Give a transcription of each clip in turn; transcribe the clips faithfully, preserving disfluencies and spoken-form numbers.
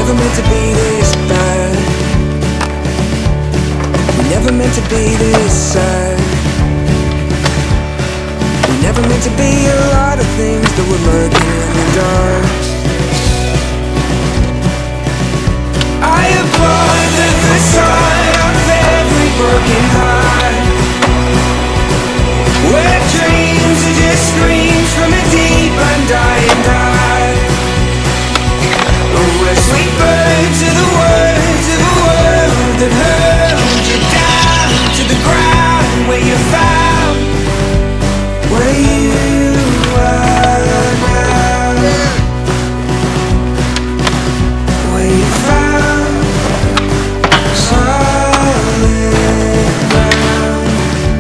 never meant to be this bad. We never meant to be this sad. We never meant to be a lot of things that were lurking in the dark. I applaud the facade of every broken heart, where dreams are just screams from a deep undying dark. We're sweet birds of the words of a world that hurled you down to the ground, where you found where you are now, where you found solid ground.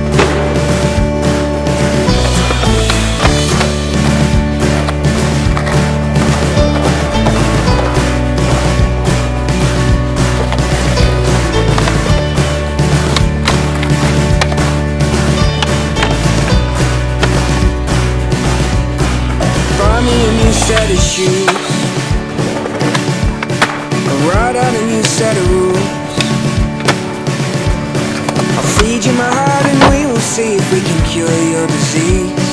Buy me a new set of shoes, I'll write out a new set of rules. I'll feed you my heart and we will see if we can cure your disease.